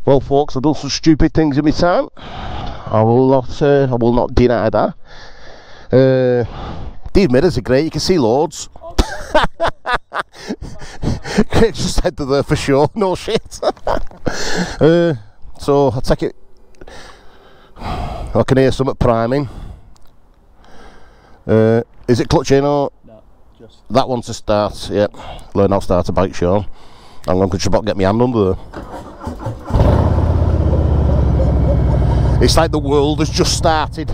Well folks, I've done some stupid things in my time. I will not deny that. These mirrors are great, you can see loads. Just head to there for sure, no shit. So I'll take it. I can hear something priming. Is it clutch in or? No, just that one to start. Yeah, learn how to start a bike, sure. I'm going to just about get my hand under there. It's like the world has just started.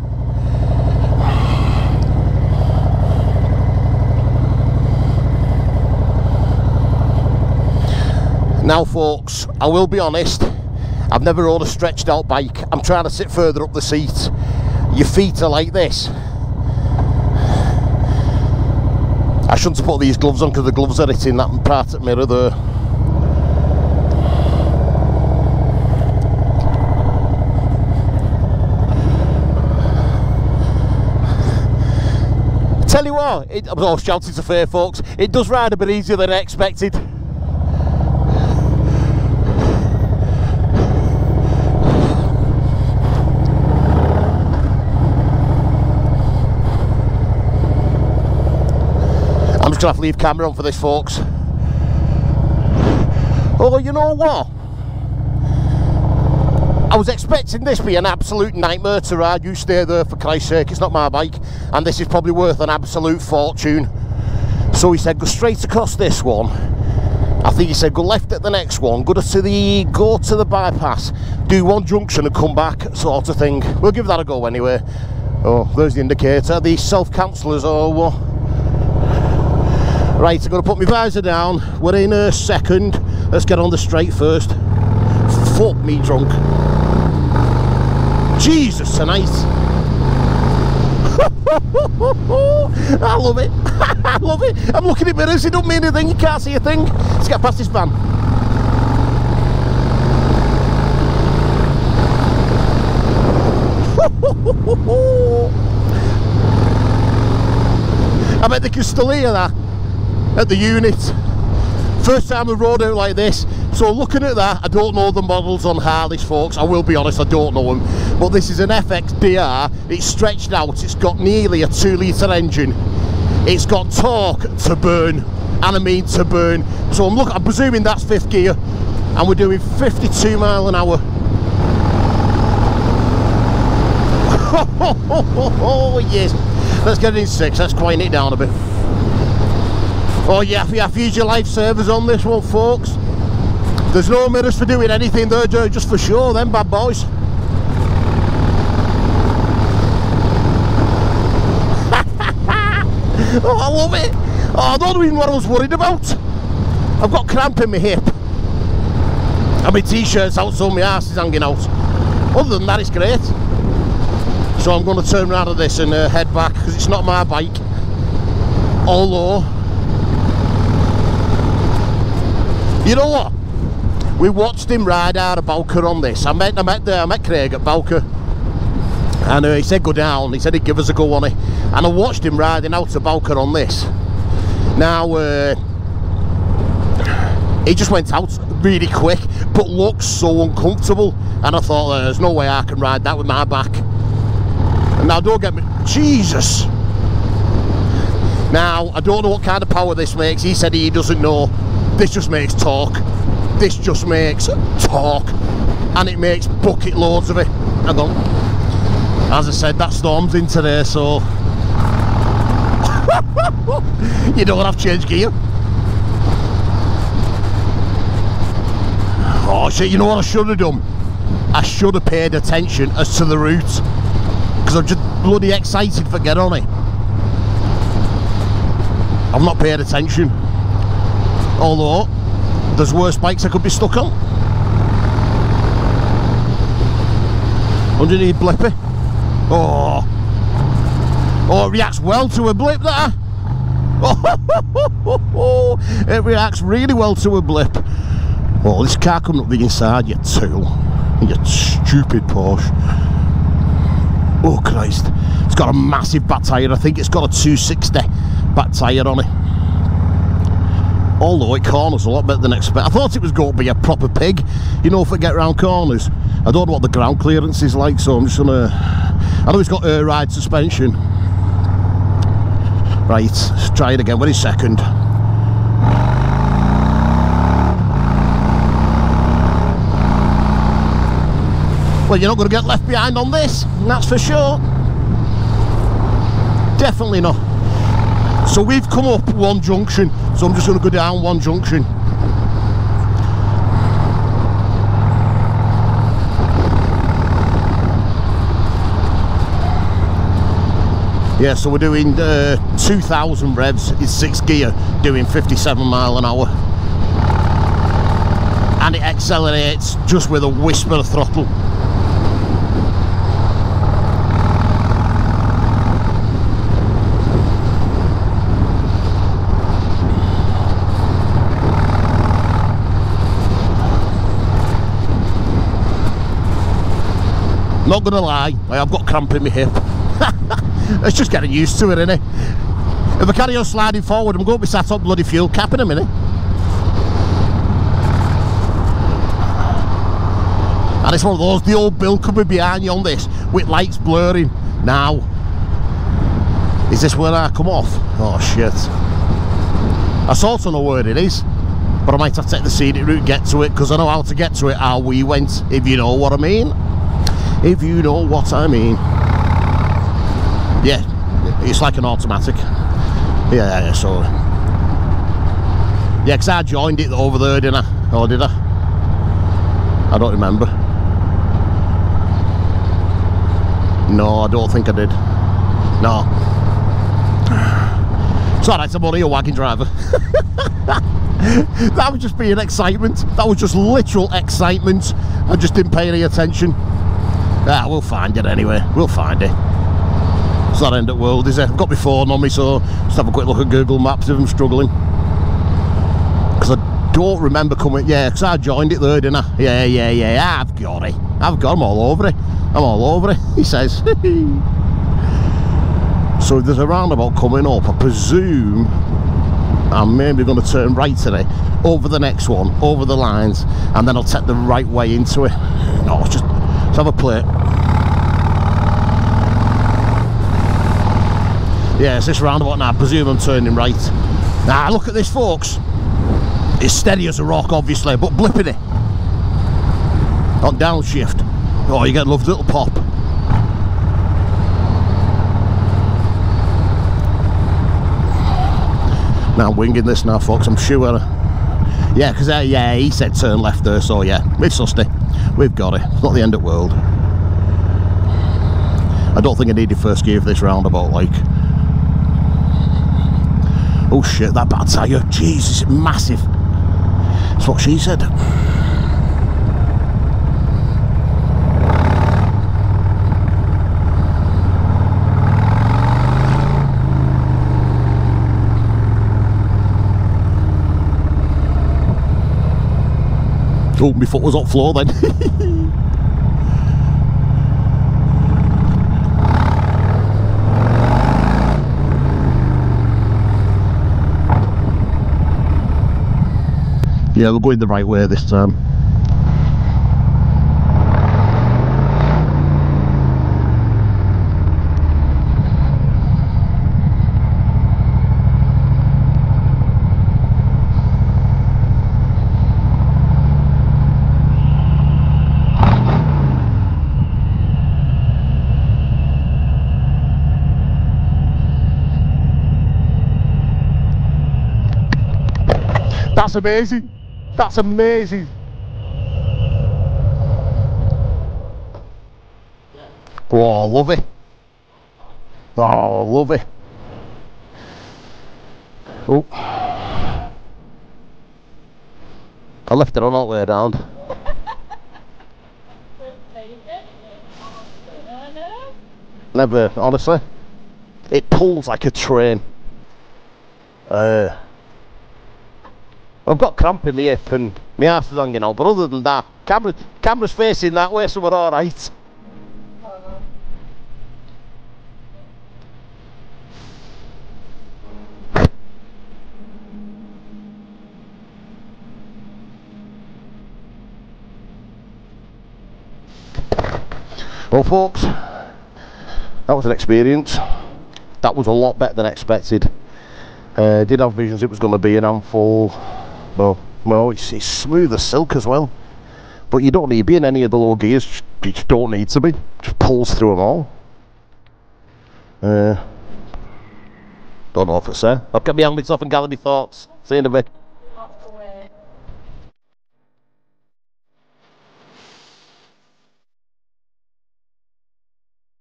Now folks, I will be honest, I've never rode a stretched out bike. I'm trying to sit further up the seat. Your feet are like this. I shouldn't have put these gloves on because the gloves are hitting that part of the mirror there. Tell you what, I was shouting to fair folks, it does ride a bit easier than I expected. I'm just going to have to leave camera on for this, folks. Oh, you know what? I was expecting this to be an absolute nightmare to ride. You stay there for Christ's sake, it's not my bike. And this is probably worth an absolute fortune. So he said, go straight across this one. I think he said, go left at the next one. Go to the bypass. Do one junction and come back, sort of thing. We'll give that a go anyway. Oh, there's the indicator. These self-cancellers or what? Right, I'm going to put my visor down. We're in a second. Let's get on the straight first. Fuck me drunk. Jesus tonight. I love it. I love it. I'm looking at mirrors, it don't mean anything, you can't see a thing. Let's get past this van. I bet they can still hear that at the unit. First time I rode out like this, so looking at that, I don't know the models on Harleys, folks. I will be honest, I don't know them. But this is an FXDR, it's stretched out, it's got nearly a 2-litre engine. It's got torque to burn, and I mean to burn. So I'm presuming that's 5th gear, and we're doing 52 mile an hour. Oh yes, let's get it in 6, let's quieten it down a bit. Oh yeah, you have to use your lifesavers on this one, folks. There's no mirrors for doing anything, they're just for sure, them bad boys. Oh, I love it. Oh, I don't know even what I was worried about. I've got cramp in my hip. And my t-shirt's out, so my arse is hanging out. Other than that, it's great. So I'm going to turn around at this and head back, because it's not my bike. Although, you know what? We watched him ride out of Bowker on this. I met Craig at Bowker, and he said go down. He said he'd give us a go on it, and I watched him riding out of Bowker on this. Now he just went out really quick, but looked so uncomfortable, and I thought there's no way I can ride that with my back. And now don't get me, Jesus. Now I don't know what kind of power this makes. He said he doesn't know. This just makes torque. This just makes torque, and it makes bucket loads of it. Hang on. As I said, that storm's in today, so you don't have to change gear. Oh shit, you know what I should have done? I should have paid attention as to the route, because I'm just bloody excited for get on it. I've not paid attention. Although there's worse bikes I could be stuck on. Underneath blippy. Oh, it reacts well to a blip, that. Oh, it reacts really well to a blip. Oh, this car coming up the inside, you tool. You stupid Porsche. Oh Christ. It's got a massive back tyre. I think it's got a 260 back tyre on it. Although it corners a lot better than expected. I thought it was going to be a proper pig, you know, if I get round corners. I don't know what the ground clearance is like, so I'm just gonna... I know it's got air ride suspension. Right, let's try it again. Wait a second. Well, you're not going to get left behind on this, that's for sure. Definitely not. So we've come up one junction, so I'm just going to go down one junction. Yeah, so we're doing 2,000 revs, it's 6 gear, doing 57 mile an hour. And it accelerates just with a whisper of throttle. Not gonna lie, I've got cramp in my hip. It's just getting used to it, innit? If I carry on sliding forward, I'm going to be sat on bloody fuel cap in a minute. And it's one of those, the old bill coming behind you on this, with lights blurring. Now, is this where I come off? Oh shit. I sort of know where it is, but I might have to take the scenic route, get to it, because I know how to get to it, how we went, if you know what I mean. If you know what I mean. Yeah, it's like an automatic. Yeah, so... Yeah, because I joined it over there, didn't I? Or did I? I don't remember. No, I don't think I did. No. It's alright, I'm only a wagon driver. That was just being excitement. That was just literal excitement. I just didn't pay any attention. Ah, we'll find it anyway. We'll find it. It's not end of the world, is it? I've got my phone on me, so just have a quick look at Google Maps if I'm struggling. Because I don't remember coming... Yeah, because I joined it there, didn't I? Yeah. I've got it. I'm all over it. I'm all over it, he says. So if there's a roundabout coming up, I presume I'm maybe going to turn right today, over the next one, over the lines, and then I'll take the right way into it. No, let's have a play. Yeah, it's this roundabout now. I presume I'm turning right. Now, look at this, folks. It's steady as a rock, obviously, but blipping it. On downshift. Oh, you get a lovely little pop. Now, I'm winging this now, folks, I'm sure. Yeah, because yeah, he said turn left there, so yeah, it's susty. We've got it. It's not the end of the world. I don't think I needed first gear for this roundabout, like. Oh shit, that bad tyre. Jesus, massive. That's what she said. Oh, my foot was on floor then. Yeah, we're going the right way this time. That's amazing. That's amazing. Oh, love it. Oh, love it. Oh. I left it on all the way down. Never, honestly. It pulls like a train. I've got cramp in my hip and my arse is hanging out, but other than that, camera's facing that way, so we're alright. Well folks, that was an experience. That was a lot better than expected. Did have visions it was going to be an handful. Well, it's smooth as silk as well. But you don't need to be in any of the low gears. You just don't need to be. Just pulls through them all. Don't know what to say. I've got my helmets off and gather my thoughts. See you in a bit.